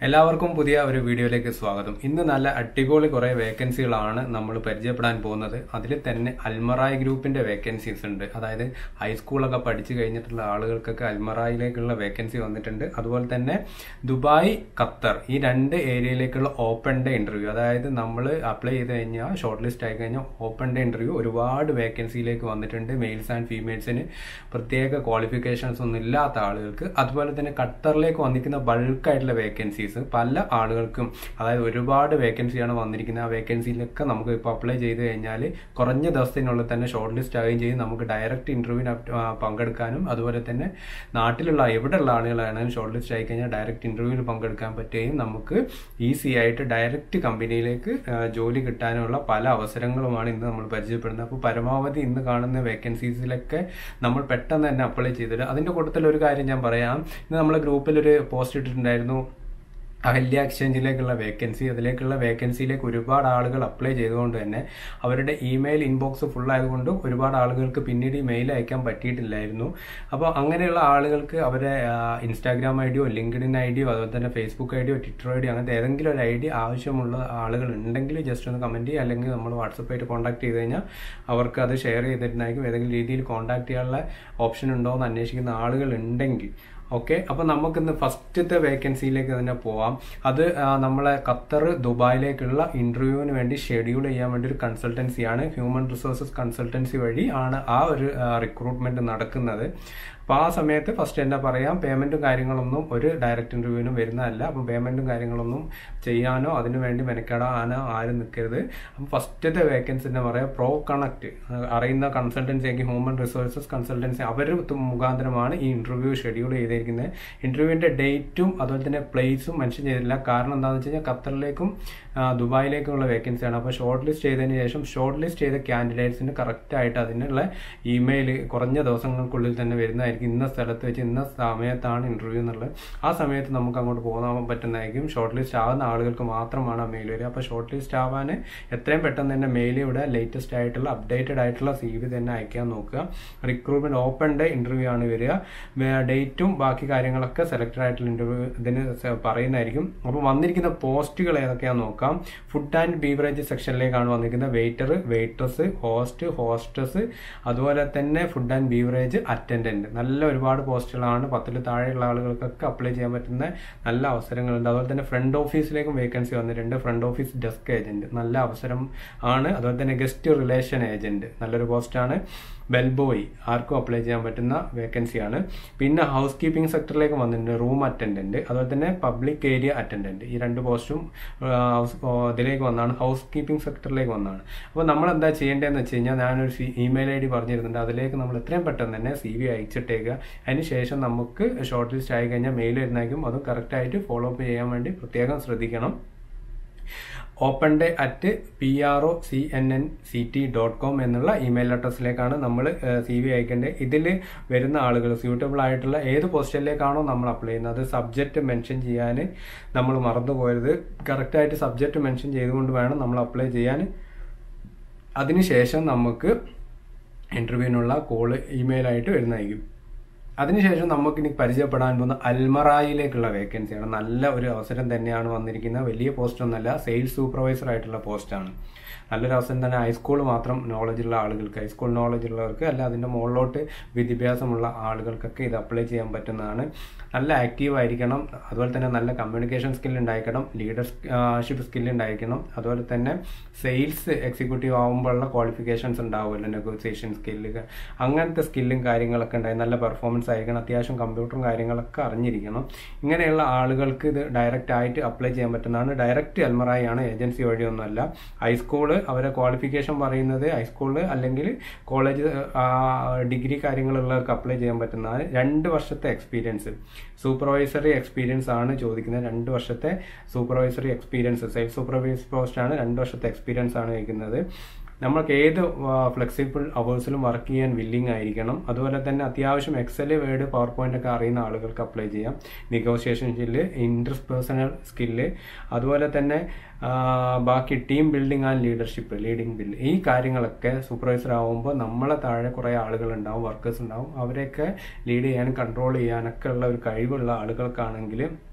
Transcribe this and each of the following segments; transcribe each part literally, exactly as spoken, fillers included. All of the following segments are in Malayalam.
എല്ലാവർക്കും പുതിയ ഒരു വീഡിയോയിലേക്ക് സ്വാഗതം. ഇന്ന് നല്ല അടിപൊളി കുറെ വേക്കൻസികളാണ് നമ്മൾ പരിചയപ്പെടാൻ പോകുന്നത്. അതിൽ തന്നെ അൽമറായ് ഗ്രൂപ്പിന്റെ വേക്കൻസീസ് ഉണ്ട്. അതായത് ഹൈസ്കൂളൊക്കെ പഠിച്ചു കഴിഞ്ഞിട്ടുള്ള ആളുകൾക്കൊക്കെ അൽമറായിലേക്കുള്ള വേക്കൻസി വന്നിട്ടുണ്ട്. അതുപോലെ തന്നെ ദുബായ്, ഖത്തർ ഈ രണ്ട് ഏരിയയിലേക്കുള്ള ഓപ്പൺ ഡേ ഇന്റർവ്യൂ, അതായത് നമ്മൾ അപ്ലൈ ചെയ്ത് കഴിഞ്ഞാൽ ഷോർട്ട് ലിസ്റ്റ് ആയി കഴിഞ്ഞാൽ ഓപ്പൺ ഡേ ഇന്റർവ്യൂ ഒരുപാട് വേക്കൻസിയിലേക്ക് വന്നിട്ടുണ്ട്. മെയിൽസ് ആൻഡ് ഫീമെയിൽസിന് പ്രത്യേക ക്വാളിഫിക്കേഷൻസ് ഒന്നും ഇല്ലാത്ത ആളുകൾക്ക്. അതുപോലെ തന്നെ ഖത്തറിലേക്ക് വന്നിരിക്കുന്ന ബൾക്കായിട്ടുള്ള വേക്കൻസീസ് പല ആളുകൾക്കും, അതായത് ഒരുപാട് വേക്കൻസിയാണ് വന്നിരിക്കുന്നത്. ആ വേക്കൻസിയിലൊക്കെ നമുക്ക് ഇപ്പോൾ അപ്ലൈ ചെയ്ത് കഴിഞ്ഞാൽ കുറഞ്ഞ ദിവസത്തിനുള്ളിൽ തന്നെ ഷോർട്ട് ലിസ്റ്റ് ആവുകയും ചെയ്യും. നമുക്ക് ഡയറക്റ്റ് ഇന്റർവ്യൂവിന് പങ്കെടുക്കാനും അതുപോലെ തന്നെ നാട്ടിലുള്ള എവിടെയുള്ള ആളുകളാണെങ്കിലും ഷോർട്ട് ലിസ്റ്റ് ആയി കഴിഞ്ഞാൽ ഡയറക്റ്റ് ഇന്റർവ്യൂവിൽ പങ്കെടുക്കാൻ പറ്റുകയും നമുക്ക് ഈസി ആയിട്ട് ഡയറക്റ്റ് കമ്പനിയിലേക്ക് ജോലി കിട്ടാനുള്ള പല അവസരങ്ങളുമാണ് ഇന്ന് നമ്മൾ പരിചയപ്പെടുന്നത്. അപ്പോൾ പരമാവധി ഇന്ന് കാണുന്ന വേക്കൻസീസിലൊക്കെ നമ്മൾ പെട്ടെന്ന് തന്നെ അപ്ലൈ ചെയ്തിട്ട് അതിൻ്റെ കൂട്ടത്തിൽ ഒരു കാര്യം ഞാൻ പറയാം. ഇന്ന് നമ്മളെ ഗ്രൂപ്പിലൊരു പോസ്റ്റ് ഇട്ടിട്ടുണ്ടായിരുന്നു, അഹല്യ എക്സ്ചേഞ്ചിലേക്കുള്ള വേക്കൻസി. അതിലേക്കുള്ള വേക്കൻസിയിലേക്ക് ഒരുപാട് ആളുകൾ അപ്ലൈ ചെയ്തുകൊണ്ട് തന്നെ അവരുടെ ഇമെയിൽ ഇൻബോക്സ് ഫുൾ ആയതുകൊണ്ട് ഒരുപാട് ആളുകൾക്ക് പിന്നീട് ഈ മെയിൽ അയക്കാൻ പറ്റിയിട്ടില്ലായിരുന്നു. അപ്പോൾ അങ്ങനെയുള്ള ആളുകൾക്ക് അവരെ ഇൻസ്റ്റാഗ്രാം ഐ ഡിയോ ലിങ്ക്ഡിൻ ഐ ഡിയോ അതുപോലെ തന്നെ ഫേസ്ബുക്ക് ഐ ഡിയോ ട്വിറ്റർ ഐ ഡിയോ അങ്ങനത്തെ ഏതെങ്കിലും ഒരു ഐ ഡി ആവശ്യമുള്ള ആളുകൾ ഉണ്ടെങ്കിൽ ജസ്റ്റ് ഒന്ന് കമൻറ്റ് ചെയ്യുക, അല്ലെങ്കിൽ നമ്മൾ വാട്സപ്പായിട്ട് കോൺടാക്ട് ചെയ്ത് കഴിഞ്ഞാൽ അവർക്ക് അത് ഷെയർ ചെയ്തിട്ടുണ്ടായിരിക്കും. ഏതെങ്കിലും രീതിയിൽ കോൺടാക്ട് ചെയ്യാനുള്ള ഓപ്ഷൻ ഉണ്ടോ എന്ന് അന്വേഷിക്കുന്ന ആളുകൾ ഉണ്ടെങ്കിൽ ഓക്കെ. അപ്പോൾ നമുക്കിന്ന് ഫസ്റ്റത്തെ വേക്കൻസിയിലേക്ക് തന്നെ പോവാം. അത് നമ്മളെ ഖത്തർ, ദുബായിലേക്കുള്ള ഇന്റർവ്യൂവിന് വേണ്ടി ഷെഡ്യൂൾ ചെയ്യാൻ വേണ്ടി ഒരു കൺസൾട്ടൻസിയാണ്. ഹ്യൂമൻ റിസോഴ്സസ് കൺസൾട്ടൻസി വഴി ആണ് ആ ഒരു റിക്രൂട്ട്മെന്റ് നടക്കുന്നത്. അപ്പോൾ ആ സമയത്ത് ഫസ്റ്റ് എന്താ പറയാം, പേയ്മെന്റും കാര്യങ്ങളൊന്നും ഒരു ഡയറക്റ്റ് ഇന്റർവ്യൂവിനും വരുന്നതല്ല. അപ്പം പേയ്മെന്റും കാര്യങ്ങളൊന്നും ചെയ്യാനോ അതിനു വേണ്ടി മെനക്കെടാനോ ആരും നിൽക്കരുത്. അപ്പം ഫസ്റ്റത്തെ വേക്കൻസി എന്താ പറയുക, പ്രോ കണക്ട് അറിയുന്ന കൺസൾട്ടൻസി ആക്കി ഹ്യൂമൻ റിസോഴ്സസ് കൺസൾട്ടൻസി അവർ മുഖാന്തരമാണ് ഈ ഇന്റർവ്യൂ ഷെഡ്യൂൾ ചെയ്തിരിക്കുന്നത്. ഇന്റർവ്യൂവിന്റെ ഡേറ്റും അതുപോലെ തന്നെ പ്ലേസും മെൻഷൻ ചെയ്തിട്ടില്ല. കാരണം എന്താണെന്ന് വെച്ച് കഴിഞ്ഞാൽ ഖത്തറിലേക്കും ദുബായിലേക്കുമുള്ള വേക്കൻസിയാണ്. അപ്പോൾ ഷോർട്ട് ലിസ്റ്റ് ചെയ്തതിന് ശേഷം ഷോർട്ട് ലിസ്റ്റ് ചെയ്ത കാൻഡിഡേറ്റ്സിന് കറക്റ്റ് ആയിട്ട് അതിനുള്ള ഇമെയിൽ കുറഞ്ഞ ദിവസങ്ങൾക്കുള്ളിൽ തന്നെ വരുന്നതായിരിക്കും. ഇന്ന സ്ഥലത്ത് വെച്ച് ഇന്ന സമയത്താണ് ഇന്റർവ്യൂ എന്നുള്ളത്. ആ സമയത്ത് നമുക്ക് അങ്ങോട്ട് പോകാൻ പറ്റുന്നതായിരിക്കും. ഷോർട്ട് ലിസ്റ്റ് ആവുന്ന ആളുകൾക്ക് മാത്രമാണ് ആ മെയിൽ വരിക. അപ്പോൾ ഷോർട്ട് ലിസ്റ്റ് ആവാൻ എത്രയും പെട്ടെന്ന് തന്നെ മെയിൽ ഇവിടെ ലേറ്റസ്റ്റ് ആയിട്ടുള്ള അപ്ഡേറ്റഡ് ആയിട്ടുള്ള സി വി തന്നെ അയക്കാൻ നോക്കുക. റിക്രൂട്ട്മെന്റ് ഓപ്പൺ ഡേ ഇന്റർവ്യൂ ആണ് വരിക. ഡേറ്റും ബാക്കി കാര്യങ്ങളൊക്കെ സെലക്ടഡ് ആയിട്ടുള്ള ഇന്റർവ്യൂ ഇതിന് പറയുന്നതായിരിക്കും. അപ്പോൾ വന്നിരിക്കുന്ന പോസ്റ്റുകൾ ഏതൊക്കെയാണെന്ന് നോക്കാം. ഫുഡ് ആൻഡ് ബീവറേജ് സെക്ഷനിലേക്കാണ് വന്നിരിക്കുന്നത്. വെയിറ്റർ, വെയിട്രസ്, ഹോസ്റ്റ്, ഹോസ്റ്റസ്, അതുപോലെ തന്നെ ഫുഡ് ആൻഡ് ബീവറേജ് അറ്റൻഡന്റ്. നല്ല ഒരുപാട് പോസ്റ്റുകളാണ്. പത്തിൽ താഴെയുള്ള ആളുകൾക്കൊക്കെ അപ്ലൈ ചെയ്യാൻ പറ്റുന്ന നല്ല അവസരങ്ങളുണ്ട്. അതുപോലെ തന്നെ ഫ്രണ്ട് ഓഫീസിലേക്കും വേക്കൻസി വന്നിട്ടുണ്ട്. ഫ്രണ്ട് ഓഫീസ് ഡെസ്ക് ഏജന്റ് നല്ല അവസരം ആണ്. അതുപോലെ തന്നെ ഗസ്റ്റ് റിലേഷൻ ഏജന്റ് നല്ലൊരു പോസ്റ്റാണ്. ബെൽബോയ് ആർക്കും അപ്ലൈ ചെയ്യാൻ പറ്റുന്ന വേക്കൻസിയാണ്. പിന്നെ ഹൗസ് കീപ്പിംഗ് സെക്ടറിലേക്ക് വന്നിട്ടുണ്ട്. റൂം അറ്റൻഡന്റ്, അതുപോലെ തന്നെ പബ്ലിക് ഏരിയ അറ്റൻഡന്റ്. ഈ രണ്ട് പോസ്റ്റും ഇതിലേക്ക് വന്നാണ്, ഹൗസ് കീപ്പിംഗ് സെക്ടറിലേക്ക് വന്നാണ്. അപ്പോൾ നമ്മൾ എന്താ ചെയ്യേണ്ടതെന്ന് വെച്ച് കഴിഞ്ഞാൽ ഞാനൊരു ഇമെയിൽ ഐ ഡി പറഞ്ഞിരുന്നുണ്ട്. അതിലേക്ക് നമ്മൾ എത്രയും പെട്ടെന്ന് തന്നെ സി വി അയച്ചിട്ടേക്കുക. അതിന് ശേഷം നമുക്ക് ഷോർട്ട് ലിസ്റ്റ് ആയി കഴിഞ്ഞാൽ മെയിൽ വരുന്നതായിരിക്കും. അത് കറക്റ്റായിട്ട് ഫോളോ അപ്പ് ചെയ്യാൻ വേണ്ടി പ്രത്യേകം ശ്രദ്ധിക്കണം. Open day at P R O C N N C T dot com എന്നുള്ള ഇമെയിൽ അഡ്രസ്സിലേക്കാണ് നമ്മൾ സി വി അയക്കേണ്ടത്. ഇതിൽ വരുന്ന ആളുകൾ സ്യൂട്ടബിൾ ആയിട്ടുള്ള ഏത് പോസ്റ്റിലേക്കാണോ നമ്മൾ അപ്ലൈ ചെയ്യുന്നത് അത് സബ്ജക്റ്റ് മെൻഷൻ ചെയ്യാൻ നമ്മൾ മറന്നു പോകരുത്. കറക്റ്റായിട്ട് സബ്ജക്റ്റ് മെൻഷൻ ചെയ്തുകൊണ്ട് വേണം നമ്മൾ അപ്ലൈ ചെയ്യാൻ. അതിനുശേഷം നമുക്ക് ഇന്റർവ്യൂവിനുള്ള കോള് ഇമെയിലായിട്ട് വരുന്നതായിരിക്കും. അതിനുശേഷം നമുക്ക് ഇനി പരിചയപ്പെടാൻ പോകുന്ന അൽമറായിലേക്കുള്ള വേക്കൻസിയാണ്. നല്ല ഒരു അവസരം തന്നെയാണ് വന്നിരിക്കുന്നത്. വലിയ പോസ്റ്റ് ഒന്നല്ല, സെയിൽസ് സൂപ്പർവൈസർ ആയിട്ടുള്ള പോസ്റ്റാണ്. നല്ലൊരു അവസരം തന്നെ. ഹൈസ്കൂൾ മാത്രം നോളജുള്ള ആളുകൾക്ക്, ഹൈസ്കൂൾ നോളജ് ഉള്ളവർക്ക് അല്ല അതിൻ്റെ മുകളിലോട്ട് വിദ്യാഭ്യാസമുള്ള ആളുകൾക്കൊക്കെ ഇത് അപ്ലൈ ചെയ്യാൻ പറ്റുന്നതാണ്. നല്ല ആക്റ്റീവ് ആയിരിക്കണം. അതുപോലെ തന്നെ നല്ല കമ്മ്യൂണിക്കേഷൻ സ്കിൽ ഉണ്ടായിരിക്കണം. ലീഡർഷിപ്പ് സ്കിൽ ഉണ്ടായിരിക്കണം. അതുപോലെ തന്നെ സെയിൽസ് എക്സിക്യൂട്ടീവ് ആകുമ്പോഴുള്ള ക്വാളിഫിക്കേഷൻസ് ഉണ്ടാവുമല്ലോ, നെഗോസിയേഷൻ സ്കില്ല്, അങ്ങനത്തെ സ്കില്ലും കാര്യങ്ങളൊക്കെ ഉണ്ടായി. നല്ല പെർഫോമൻസ് ആയിരിക്കണം. അത്യാവശ്യം കമ്പ്യൂട്ടറും കാര്യങ്ങളൊക്കെ അറിഞ്ഞിരിക്കണം. ഇങ്ങനെയുള്ള ആളുകൾക്ക് ഇത് ഡയറക്റ്റ് ആയിട്ട് അപ്ലൈ ചെയ്യാൻ പറ്റുന്നതാണ്. ഡയറക്റ്റ് അൽമറായി ആണ്, ഏജൻസി വഴിയൊന്നുമല്ല. ഹൈസ്കൂള് അവരെ ക്വാളിഫിക്കേഷൻ പറയുന്നത് ഹൈസ്കൂള് അല്ലെങ്കിൽ കോളേജ് ഡിഗ്രി കാര്യങ്ങളുള്ളവർക്ക് അപ്ലൈ ചെയ്യാൻ പറ്റുന്നതാണ്. രണ്ട് വർഷത്തെ എക്സ്പീരിയൻസ്, സൂപ്പർവൈസറി എക്സ്പീരിയൻസ് ആണ് ചോദിക്കുന്നത്. രണ്ട് വർഷത്തെ supervisory experience, sales supervisor post ആണ്. രണ്ട് വർഷത്തെ എക്സ്പീരിയൻസ് ആണ് വയ്ക്കുന്നത്. നമ്മൾക്ക് ഏത് ഫ്ലെക്സിബിൾ അവേഴ്സിലും വർക്ക് ചെയ്യാൻ വില്ലിങ് ആയിരിക്കണം. അതുപോലെ തന്നെ അത്യാവശ്യം എക്സൽ, വേർഡ്, പവർ പോയിന്റ് ഒക്കെ അറിയുന്ന ആളുകൾക്ക് അപ്ലൈ ചെയ്യാം. നെഗോഷിയേഷൻ സ്കില്ല്, ഇന്റർപേഴ്സണൽ സ്കില്ല്, അതുപോലെ തന്നെ ബാക്കി team building and leadership, leading build, ഈ കാര്യങ്ങളൊക്കെ സൂപ്പർവൈസർ ആകുമ്പോൾ നമ്മളെ താഴെ കുറേ ആളുകൾ ഉണ്ടാവും, വർക്കേഴ്സ് ഉണ്ടാവും. അവരെയൊക്കെ ലീഡ് ചെയ്യാനും കൺട്രോൾ ചെയ്യാനൊക്കെ ഉള്ള ഒരു കഴിവുള്ള ആളുകൾക്കാണെങ്കിൽ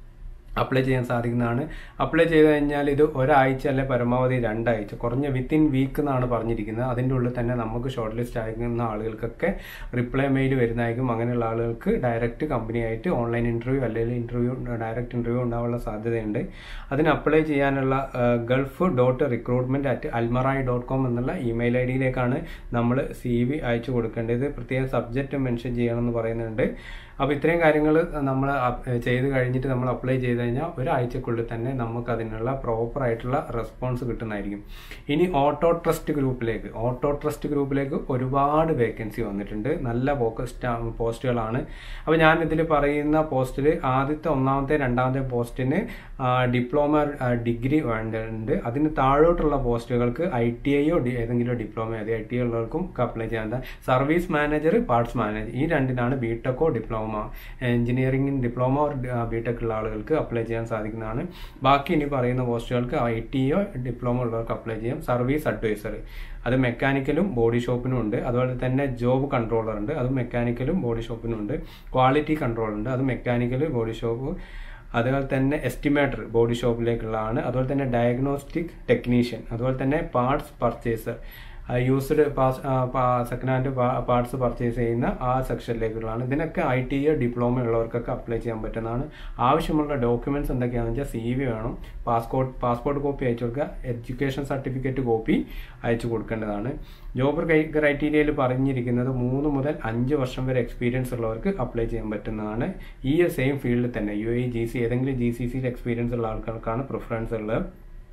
അപ്ലൈ ചെയ്യാൻ സാധിക്കുന്നതാണ്. അപ്ലൈ ചെയ്ത് കഴിഞ്ഞാൽ ഇത് ഒരാഴ്ച അല്ലെ പരമാവധി രണ്ടാഴ്ച, കുറഞ്ഞ വിത്തിൻ വീക്ക് എന്നാണ് പറഞ്ഞിരിക്കുന്നത്. അതിൻ്റെ ഉള്ളിൽ തന്നെ നമുക്ക് ഷോർട്ട് ലിസ്റ്റ് ആയിരിക്കുന്ന ആളുകൾക്കൊക്കെ റിപ്ലൈ മെയിൽ വരുന്നതായിരിക്കും. അങ്ങനെയുള്ള ആളുകൾക്ക് ഡയറക്റ്റ് കമ്പനിയായിട്ട് ഓൺലൈൻ ഇൻ്റർവ്യൂ അല്ലെങ്കിൽ ഇൻ്റർവ്യൂ ഡയറക്റ്റ് ഇൻ്റർവ്യൂ ഉണ്ടാവാനുള്ള സാധ്യതയുണ്ട്. അതിന് അപ്ലൈ ചെയ്യാനുള്ള Gulf dot recruitment at Almarai dot com എന്നുള്ള ഇമെയിൽ ഐ ഡിയിലേക്കാണ് നമ്മൾ സി വി അയച്ചു കൊടുക്കേണ്ടത്. പ്രത്യേകം സബ്ജക്റ്റ് മെൻഷൻ ചെയ്യണമെന്ന് പറയുന്നുണ്ട്. അപ്പോൾ ഇത്രയും കാര്യങ്ങൾ നമ്മൾ ചെയ്ത് കഴിഞ്ഞിട്ട് നമ്മൾ അപ്ലൈ ചെയ്ത് കഴിഞ്ഞാൽ ഒരാഴ്ചക്കുള്ളിൽ തന്നെ നമുക്ക് അതിനുള്ള പ്രോപ്പർ ആയിട്ടുള്ള റെസ്പോൺസ് കിട്ടുന്നതായിരിക്കും. ഇനി ഓട്ടോ ട്രസ്റ്റ് ഗ്രൂപ്പിലേക്ക് ഓട്ടോ ട്രസ്റ്റ് ഗ്രൂപ്പിലേക്ക് ഒരുപാട് വേക്കൻസി വന്നിട്ടുണ്ട്. നല്ല ഫോക്കസ്ഡ് പോസ്റ്റുകളാണ്. അപ്പോൾ ഞാൻ ഇതിൽ പറയുന്ന പോസ്റ്റിൽ ആദ്യത്തെ ഒന്നാമത്തെ രണ്ടാമത്തെ പോസ്റ്റിന് ഡിപ്ലോമ ഡിഗ്രി വേണ്ടതുണ്ട്. അതിന് താഴോട്ടുള്ള പോസ്റ്റുകൾക്ക് ഐ ടി ഐയോ ഏതെങ്കിലും ഡിപ്ലോമ അതെ ഐ ടി ഐ ഉള്ളവർക്കും അപ്ലൈ ചെയ്യാൻ. സർവീസ് മാനേജർ, പാർട്സ് മാനേജർ ഈ രണ്ടിനാണ് ബിടെക്കോ ഡിപ്ലോമ എഞ്ചിനീയറിംഗ് ഡിപ്ലോമ ബിടെക് ഉള്ള ആളുകൾക്ക് അപ്ലൈ ചെയ്യാൻ സാധിക്കുന്നതാണ്. ബാക്കി ഇനി പറയുന്ന പോസ്റ്റുകൾക്ക് ഐ ടിയോ ഡിപ്ലോമ ഉള്ളവർക്ക് അപ്ലൈ ചെയ്യാം. സർവീസ് അഡ്വൈസർ അത് മെക്കാനിക്കലും ബോഡി ഷോപ്പിനും ഉണ്ട്. അതുപോലെ തന്നെ ജോബ് കൺട്രോളർ ഉണ്ട്, അത് മെക്കാനിക്കലും ബോഡി ഷോപ്പിനും ഉണ്ട്. ക്വാളിറ്റി കൺട്രോൾ ഉണ്ട്, അത് മെക്കാനിക്കൽ ബോഡി ഷോപ്പ്. അതുപോലെ തന്നെ എസ്റ്റിമേറ്റർ ബോഡി ഷോപ്പിലേക്കുള്ളതാണ്. അതുപോലെ തന്നെ ഡയഗ്നോസ്റ്റിക് ടെക്നീഷ്യൻ, അതുപോലെ തന്നെ parts purchaser used second hand parts purchase ചെയ്യുന്ന ആ സെക്ഷനിലേക്കുള്ളതാണ്. ഇതിനൊക്കെ ഐ ടി ഐ ഡിപ്ലോമ ഉള്ളവർക്കൊക്കെ അപ്ലൈ ചെയ്യാൻ പറ്റുന്നതാണ്. ആവശ്യമുള്ള ഡോക്യുമെന്റ്സ് എന്തൊക്കെയാണെന്ന് വെച്ചാൽ സി വി വേണം, പാസ്പോർട്ട് പാസ്പോർട്ട് കോപ്പി അയച്ചു കൊടുക്കുക, എഡ്യൂക്കേഷൻ സർട്ടിഫിക്കറ്റ് കോപ്പി അയച്ചു കൊടുക്കേണ്ടതാണ്. ജോബ് ക്രൈറ്റീരിയയിൽ പറഞ്ഞിരിക്കുന്നത് മൂന്ന് മുതൽ അഞ്ച് വർഷം വരെ എക്സ്പീരിയൻസ് ഉള്ളവർക്ക് അപ്ലൈ ചെയ്യാൻ പറ്റുന്നതാണ്. ഈ സെയിം ഫീൽഡിൽ തന്നെ യു എ ജി സി ഏതെങ്കിലും ജി സി സിയിൽ എക്സ്പീരിയൻസ് ഉള്ള ആൾക്കാർക്കാണ് പ്രിഫറൻസ് ഉള്ളത്.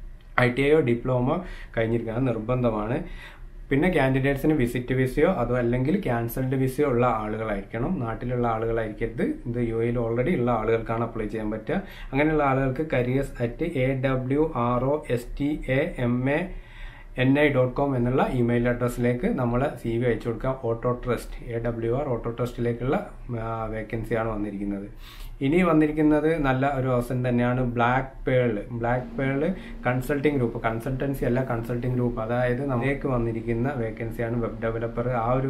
ഐ ടി ഐയോ ഡിപ്ലോമ കഴിഞ്ഞിരിക്കുന്നത് നിർബന്ധമാണ്. പിന്നെ കാൻഡിഡേറ്റ്സിന് വിസിറ്റ് വിസയോ അതോ അല്ലെങ്കിൽ ക്യാൻസൽഡ് വിസയോ ഉള്ള ആളുകളായിരിക്കണം, നാട്ടിലുള്ള ആളുകളായിരിക്കരുത്. ഇത് യു എയിൽ ഓൾറെഡി ഉള്ള ആളുകൾക്കാണ് അപ്ലൈ ചെയ്യാൻ പറ്റുക. അങ്ങനെയുള്ള ആളുകൾക്ക് careers at A W R O S T A M A N I dot com എന്നുള്ള ഇമെയിൽ അഡ്രസ്സിലേക്ക് നമ്മൾ സി വി അയച്ചു കൊടുക്കാം. Auto Trust A W R Auto ട്രസ്റ്റിലേക്കുള്ള വേക്കൻസിയാണ് വന്നിരിക്കുന്നത്. ഇനി വന്നിരിക്കുന്നത് നല്ല ഒരു ഓപ്ഷൻ തന്നെയാണ് Black Pearl. Black Pearl consulting group, consultancy അല്ല കൺസൾട്ടിംഗ് ഗ്രൂപ്പ്, അതായത് നമുക്ക് വന്നിരിക്കുന്ന വേക്കൻസിയാണ്. വെബ് ഡെവലപ്പർ ആ ഒരു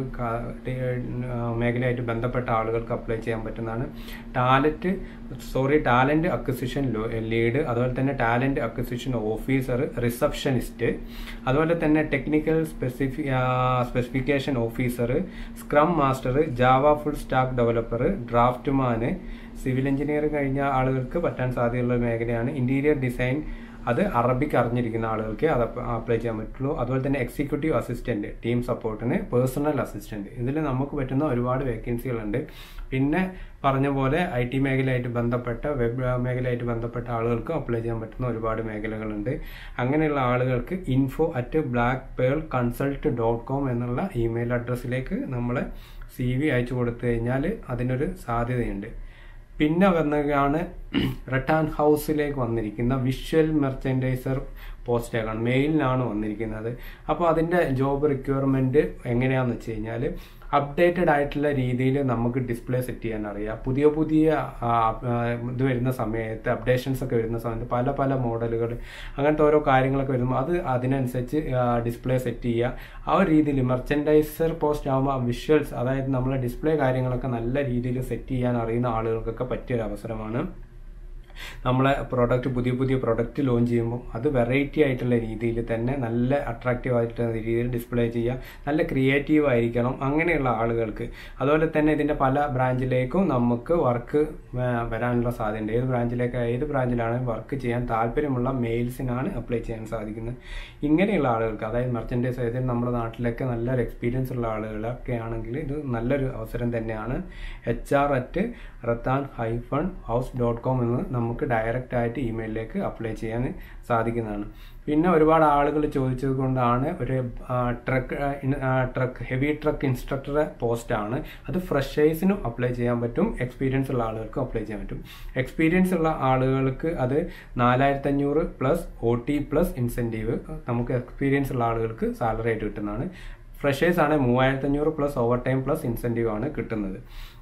മേഖലയായിട്ട് ബന്ധപ്പെട്ട ആളുകൾക്ക് അപ്ലൈ ചെയ്യാൻ പറ്റുന്നതാണ്. Talent sorry talent acquisition lead, അതുപോലെ തന്നെ ടാലന്റ് അക്വിസിഷൻ ഓഫീസർ, റിസപ്ഷനിസ്റ്റ്, അതുപോലെ തന്നെ technical specifi specification officer, scrum master, Java full stack developer, ഡ്രാഫ്റ്റ്മാന്, സിവിൽ എഞ്ചിനീയറിംഗ് കഴിഞ്ഞ ആളുകൾക്ക് പറ്റാൻ സാധ്യതയുള്ള മേഖലയാണ്. ഇന്റീരിയർ ഡിസൈൻ അത് അറബിക് അറിഞ്ഞിരിക്കുന്ന ആളുകൾക്ക് അത് അപ്ലൈ ചെയ്യാൻ പറ്റുള്ളൂ. അതുപോലെ തന്നെ എക്സിക്യൂട്ടീവ് അസിസ്റ്റന്റ്, ടീം സപ്പോർട്ടിന് പേഴ്സണൽ അസിസ്റ്റന്റ്, ഇതിൽ നമുക്ക് പറ്റുന്ന ഒരുപാട് വേക്കൻസികളുണ്ട്. പിന്നെ പറഞ്ഞ പോലെ ഐ ടി മേഖലയായിട്ട് ബന്ധപ്പെട്ട വെബ് മേഖലയായിട്ട് ബന്ധപ്പെട്ട ആളുകൾക്ക് അപ്ലൈ ചെയ്യാൻ പറ്റുന്ന ഒരുപാട് മേഖലകളുണ്ട്. അങ്ങനെയുള്ള ആളുകൾക്ക് info at Black Pearl consult dot com എന്നുള്ള ഇമെയിൽ അഡ്രസ്സിലേക്ക് നമ്മൾ സി വി അയച്ചു കൊടുത്തു കഴിഞ്ഞാൽ അതിനൊരു സാധ്യതയുണ്ട്. പിന്നെ വന്നതാണ് റിട്ടേൺ ഹൗസിലേക്ക് വന്നിരിക്കുന്ന വിഷ്വൽ മെർച്ചൻഡൈസർ പോസ്റ്റാണ്, മെയിലിനാണ് വന്നിരിക്കുന്നത്. അപ്പോൾ അതിൻ്റെ ജോബ് റിക്വയർമെൻറ്റ് എങ്ങനെയാണെന്ന് വെച്ച് കഴിഞ്ഞാൽ അപ്ഡേറ്റഡ് ആയിട്ടുള്ള രീതിയിൽ നമുക്ക് ഡിസ്പ്ലേ സെറ്റ് ചെയ്യാൻ അറിയാം. പുതിയ പുതിയ ഇത് വരുന്ന സമയത്ത് അപ്ഡേഷൻസ് ഒക്കെ വരുന്ന സമയത്ത് പല പല മോഡലുകൾ അങ്ങനത്തെ ഓരോ കാര്യങ്ങളൊക്കെ വരുമ്പോൾ അത് അതിനനുസരിച്ച് ഡിസ്പ്ലേ സെറ്റ് ചെയ്യുക. ആ ഒരു രീതിയിൽ മെർച്ചൻഡൈസർ പോസ്റ്റ് ആകുമ്പോൾ വിഷ്വൽസ്, അതായത് നമ്മളെ ഡിസ്പ്ലേ കാര്യങ്ങളൊക്കെ നല്ല രീതിയിൽ സെറ്റ് ചെയ്യാൻ അറിയുന്ന ആളുകൾക്കൊക്കെ പറ്റിയൊരു അവസരമാണ്. നമ്മളെ പ്രോഡക്റ്റ് പുതിയ പുതിയ പ്രൊഡക്റ്റ് ലോഞ്ച് ചെയ്യുമ്പോൾ അത് വെറൈറ്റി ആയിട്ടുള്ള രീതിയിൽ തന്നെ നല്ല അട്രാക്റ്റീവ് ആയിട്ടുള്ള രീതിയിൽ ഡിസ്പ്ലേ ചെയ്യുക, നല്ല ക്രിയേറ്റീവ് ആയിരിക്കണം അങ്ങനെയുള്ള ആളുകൾക്ക്. അതുപോലെ തന്നെ ഇതിൻ്റെ പല ബ്രാഞ്ചിലേക്കും നമുക്ക് വർക്ക് വരാനുള്ള സാധ്യതയുണ്ട്. ഏത് ബ്രാഞ്ചിലേക്ക് ഏത് ബ്രാഞ്ചിലാണ് വർക്ക് ചെയ്യാൻ താല്പര്യമുള്ള മെയിൽസിനാണ് അപ്ലൈ ചെയ്യാൻ സാധിക്കുന്നത്. ഇങ്ങനെയുള്ള ആളുകൾക്ക്, അതായത് മെർച്ചൻഡൈസ് ചെയ്ത് നമ്മുടെ നാട്ടിലൊക്കെ നല്ലൊരു എക്സ്പീരിയൻസ് ഉള്ള ആളുകളൊക്കെ ആണെങ്കിൽ ഇത് നല്ലൊരു അവസരം തന്നെയാണ്. H R at Rattan hyphen house dot com എന്ന് നമുക്ക് ഡയറക്റ്റ് ആയിട്ട് ഇമെയിലിലേക്ക് അപ്ലൈ ചെയ്യാൻ സാധിക്കുന്നതാണ്. പിന്നെ ഒരുപാട് ആളുകൾ ചോദിച്ചത് കൊണ്ടാണ് ഒരു ട്രക്ക് ട്രക്ക് ഹെവി ട്രക്ക് ഇൻസ്ട്രക്ടറെ പോസ്റ്റാണ്. അത് ഫ്രഷേഴ്സിനും അപ്ലൈ ചെയ്യാൻ പറ്റും, എക്സ്പീരിയൻസ് ഉള്ള ആളുകൾക്കും അപ്ലൈ ചെയ്യാൻ പറ്റും. എക്സ്പീരിയൻസ് ഉള്ള ആളുകൾക്ക് അത് നാലായിരത്തി അഞ്ഞൂറ് plus O T plus incentive നമുക്ക് എക്സ്പീരിയൻസ് ഉള്ള ആളുകൾക്ക് സാലറി ആയിട്ട് കിട്ടുന്നതാണ്. ഫ്രഷേഴ്സ് ആണ് മൂവായിരത്തി അഞ്ഞൂറ് plus overtime plus incentive ആണ് കിട്ടുന്നത്.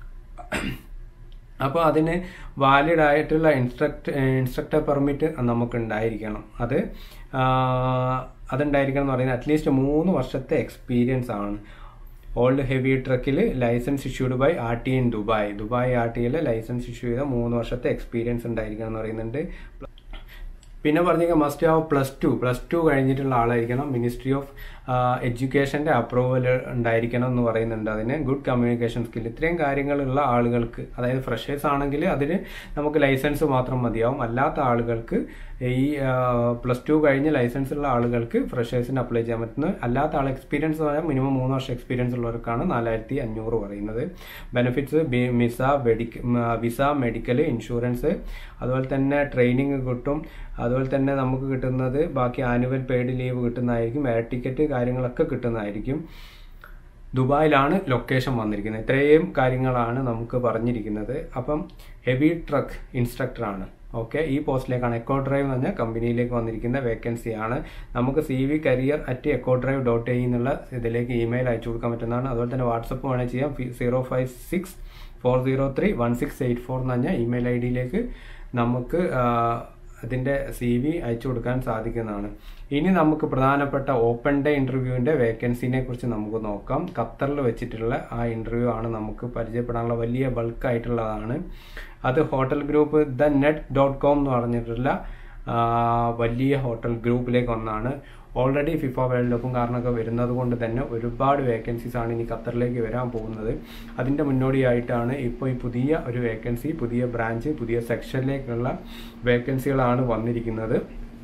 അപ്പോൾ അതിന് വാലിഡ് ആയിട്ടുള്ള ഇൻസ്ട്രക്ട് ഇൻസ്ട്രക്ടർ പെർമിറ്റ് നമുക്ക് ഉണ്ടായിരിക്കണം. അത് അതുണ്ടായിരിക്കണം എന്ന് പറയുന്നത് അറ്റ്ലീസ്റ്റ് മൂന്ന് വർഷത്തെ എക്സ്പീരിയൻസ് ആണ്. ഓൾഡ് ഹെവി ട്രക്കിൽ licence issued by R T in Dubai Dubai ആർ ടിയിൽ ലൈസൻസ് ഇഷ്യൂ ചെയ്ത മൂന്ന് വർഷത്തെ എക്സ്പീരിയൻസ് ഉണ്ടായിരിക്കണം എന്ന് പറയുന്നുണ്ട്. പിന്നെ പറഞ്ഞെങ്കിൽ must have plus two plus two കഴിഞ്ഞിട്ടുള്ള ആളായിരിക്കണം. മിനിസ്ട്രി ഓഫ് എഡ്യൂക്കേഷൻ്റെ അപ്രൂവൽ ഉണ്ടായിരിക്കണം എന്ന് പറയുന്നുണ്ട്. അതിന് ഗുഡ് കമ്മ്യൂണിക്കേഷൻ സ്കിൽ, ഇത്രയും കാര്യങ്ങളുള്ള ആളുകൾക്ക്, അതായത് ഫ്രഷേഴ്സ് ആണെങ്കിൽ അതിന് നമുക്ക് ലൈസൻസ് മാത്രം മതിയാവും. അല്ലാത്ത ആളുകൾക്ക് ഈ പ്ലസ് ടു കഴിഞ്ഞ് ലൈസൻസ് ഉള്ള ആളുകൾക്ക് ഫ്രഷേഴ്സിന് അപ്ലൈ ചെയ്യാൻ പറ്റുന്നത്. അല്ലാത്ത ആൾ എക്സ്പീരിയൻസ് പറയാൻ മിനിമം മൂന്ന് വർഷം എക്സ്പീരിയൻസ് ഉള്ളവർക്കാണ് നാലായിരത്തി അഞ്ഞൂറ് പറയുന്നത്. Benefits visa medica visa medical insurance, അതുപോലെ തന്നെ ട്രെയിനിങ് കിട്ടും. അതുപോലെ തന്നെ നമുക്ക് കിട്ടുന്നത് ബാക്കി ആനുവൽ പെയ്ഡ് ലീവ് കിട്ടുന്നതായിരിക്കും. എയർ ടിക്കറ്റ് കാര്യങ്ങളൊക്കെ കിട്ടുന്നതായിരിക്കും. ദുബായിലാണ് ലൊക്കേഷൻ വന്നിരിക്കുന്നത്. ഇത്രയും കാര്യങ്ങളാണ് നമുക്ക് പറഞ്ഞിരിക്കുന്നത്. അപ്പം ഹെവി ട്രക്ക് ഇൻസ്ട്രക്ടറാണ്. ഓക്കെ, ഈ പോസ്റ്റിലേക്കാണ് എക്കോ ഡ്രൈവ് എന്ന് പറഞ്ഞാൽ കമ്പനിയിലേക്ക് വന്നിരിക്കുന്ന വേക്കൻസി ആണ്. നമുക്ക് C V career at Echo Drive dot A എന്നുള്ള ഇതിലേക്ക് ഇമെയിൽ അയച്ചു കൊടുക്കാൻ പറ്റുന്നതാണ്. അതുപോലെ തന്നെ വാട്സപ്പ് വേണമെങ്കിൽ ചെയ്യാം. Zero five six four zero three one six eight four എന്ന് പറഞ്ഞാൽ ഇമെയിൽ ഐ ഡിയിലേക്ക് നമുക്ക് അതിൻ്റെ സി വി അയച്ചു കൊടുക്കാൻ സാധിക്കുന്നതാണ്. ഇനി നമുക്ക് പ്രധാനപ്പെട്ട ഓപ്പൺ ഡേ ഇൻ്റർവ്യൂവിൻ്റെ വേക്കൻസിനെ കുറിച്ച് നമുക്ക് നോക്കാം. ഖത്തറിൽ വെച്ചിട്ടുള്ള ആ ഇൻ്റർവ്യൂ ആണ് നമുക്ക് പരിചയപ്പെടാനുള്ള വലിയ ബൾക്കായിട്ടുള്ളതാണ്. അത് hotel group the net dot com എന്ന് പറഞ്ഞിട്ടുള്ള വലിയ ഹോട്ടൽ ഗ്രൂപ്പിലേക്ക് ഒന്നാണ്. ഓൾറെഡി ഫിഫ വേൾഡ് കപ്പും കാരണമൊക്കെ വരുന്നത് കൊണ്ട് തന്നെ ഒരുപാട് വേക്കൻസീസ് ആണ് ഇനി ഖത്തറിലേക്ക് വരാൻ പോകുന്നത്. അതിൻ്റെ മുന്നോടിയായിട്ടാണ് ഇപ്പോൾ ഈ പുതിയ ഒരു വേക്കൻസി, പുതിയ ബ്രാഞ്ച്, പുതിയ സെക്ഷനിലേക്കുള്ള വേക്കൻസികളാണ് വന്നിരിക്കുന്നത്.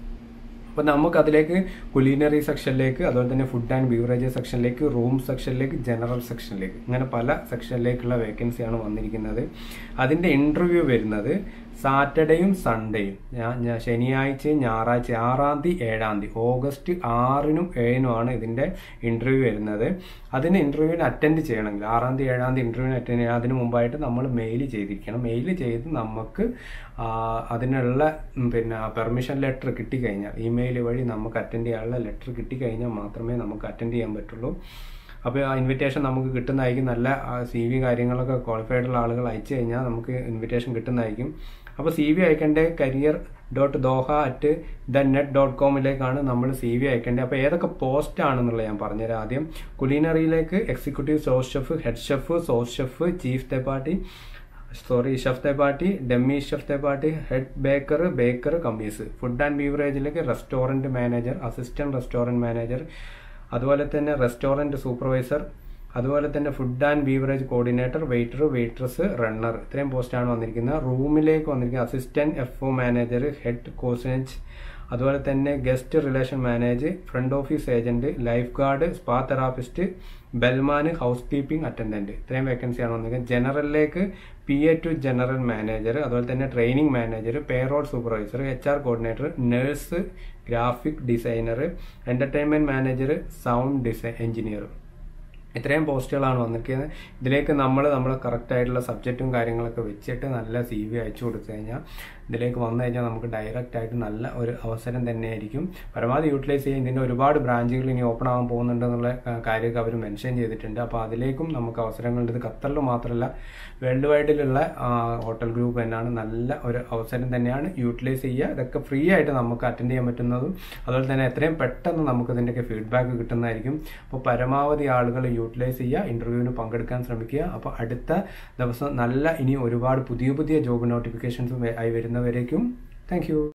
അപ്പോൾ നമുക്ക് അതിലേക്ക് കുലീനറി സെക്ഷനിലേക്ക്, അതുപോലെ തന്നെ ഫുഡ് ആൻഡ് ബീവറേജസ് സെക്ഷനിലേക്ക്, റൂം സെക്ഷനിലേക്ക്, ജനറൽ സെക്ഷനിലേക്ക്, അങ്ങനെ പല സെക്ഷനിലേക്കുള്ള വേക്കൻസിയാണ് വന്നിരിക്കുന്നത്. അതിൻ്റെ ഇൻ്റർവ്യൂ വരുന്നത് സാറ്റർഡേയും സൺഡേയും, ഞാൻ ശനിയാഴ്ചയും ഞായറാഴ്ച ആറാം തീയതി ഏഴാം തീയതി ഓഗസ്റ്റ് ആറിനും ഏഴിനുമാണ് ഇതിൻ്റെ ഇൻ്റർവ്യൂ വരുന്നത്. അതിന് ഇൻ്റർവ്യൂവിന് അറ്റൻഡ് ചെയ്യണമെങ്കിൽ ആറാം തീയതി ഏഴാം തീയതി ഇൻ്റർവ്യൂവിന് അറ്റൻഡ് ചെയ്യണം. അതിന് മുമ്പായിട്ട് നമ്മൾ മെയിൽ ചെയ്തിരിക്കണം. മെയിൽ ചെയ്ത് നമുക്ക് അതിനുള്ള പിന്നെ പെർമിഷൻ ലെറ്റർ കിട്ടിക്കഴിഞ്ഞാൽ, ഇമെയിൽ വഴി നമുക്ക് അറ്റൻഡ് ചെയ്യാനുള്ള ലെറ്റർ കിട്ടിക്കഴിഞ്ഞാൽ മാത്രമേ നമുക്ക് അറ്റൻഡ് ചെയ്യാൻ പറ്റുള്ളൂ. അപ്പോൾ ആ ഇൻവിറ്റേഷൻ നമുക്ക് കിട്ടുന്നതായിരിക്കും. നല്ല സി വി കാര്യങ്ങളൊക്കെ ക്വാളിഫൈഡ് ഉള്ള ആളുകൾ അയച്ചു കഴിഞ്ഞാൽ നമുക്ക് ഇൻവിറ്റേഷൻ കിട്ടുന്നതായിരിക്കും. അപ്പോൾ സി വി അയക്കേണ്ടത് career dot Doha at the net dot കോമിലേക്കാണ് നമ്മൾ സി വി അയക്കേണ്ടത്. അപ്പോൾ ഏതൊക്കെ പോസ്റ്റ് ആണെന്നുള്ളത് ഞാൻ പറഞ്ഞുതരാം. ആദ്യം കുലീനറിയിലേക്ക് executive sous chef, head chef, sous chef, chief de partie sorry chef de partie, demi chef de partie, head baker, baker commis. Food and ബീവറേജിലേക്ക് restaurant manager, assistant restaurant manager, അതുപോലെ തന്നെ റെസ്റ്റോറൻറ്റ് സൂപ്പർവൈസർ, അതുപോലെ തന്നെ food and beverage coordinator, waiter, waitress, runner. ഇത്രയും പോസ്റ്റാണ് വന്നിരിക്കുന്നത്. റൂമിലേക്ക് വന്നിരിക്കുന്നത് assistant F O manager, head concierge, അതുപോലെ തന്നെ guest relation manage, front office agent, lifeguard, spa therapist, bellman, house keeping attendant. ഇത്രയും വേക്കൻസിയാണ് വന്നിരിക്കുന്നത്. ജനറലിലേക്ക് P A to general manager, അതുപോലെ തന്നെ training manager, payroll supervisor, H R coordinator, nurse, graphic designer, entertainment manager, sound design engineer. ഇത്രയും പോസ്റ്റുകളാണ് വന്നിരിക്കുന്നത്. ഇതിലേക്ക് നമ്മൾ നമ്മുടെ കറക്റ്റ് ആയിട്ടുള്ള സബ്ജക്റ്റും കാര്യങ്ങളൊക്കെ വെച്ചിട്ട് നല്ല സി വി അയച്ചു കൊടുത്തു കഴിഞ്ഞാൽ ഇതിലേക്ക് വന്നു കഴിഞ്ഞാൽ നമുക്ക് ഡയറക്റ്റ് ആയിട്ട് നല്ല ഒരു അവസരം തന്നെയായിരിക്കും. പരമാവധി യൂട്ടിലൈസ് ചെയ്യാൻ ഇതിൻ്റെ ഒരുപാട് ബ്രാഞ്ചുകൾ ഇനി ഓപ്പൺ ആകാൻ പോകുന്നുണ്ടെന്നുള്ള കാര്യമൊക്കെ അവർ മെൻഷൻ ചെയ്തിട്ടുണ്ട്. അപ്പോൾ അതിലേക്കും നമുക്ക് അവസരങ്ങളുണ്ട്. ഇത് ഖത്തറിൽ മാത്രമല്ല വേൾഡ് വൈഡിലുള്ള ഹോട്ടൽ ഗ്രൂപ്പ് തന്നെയാണ്. നല്ല ഒരു അവസരം തന്നെയാണ്. യൂട്ടിലൈസ് ചെയ്യുക. ഇതൊക്കെ ഫ്രീ ആയിട്ട് നമുക്ക് അറ്റൻഡ് ചെയ്യാൻ പറ്റുന്നതും അതുപോലെ തന്നെ എത്രയും പെട്ടെന്ന് നമുക്ക് ഇതിൻ്റെയൊക്കെ ഫീഡ്ബാക്ക് കിട്ടുന്നതായിരിക്കും. അപ്പോൾ പരമാവധി ആളുകൾ യൂട്ടിലൈസ് ചെയ്യുക, ഇൻ്റർവ്യൂവിന് പങ്കെടുക്കാൻ ശ്രമിക്കുക. അപ്പോൾ അടുത്ത ദിവസം നല്ല ഇനി ഒരുപാട് പുതിയ പുതിയ ജോബ് നോട്ടിഫിക്കേഷൻസും ആയി വരുന്നവരേക്കും താങ്ക് യു.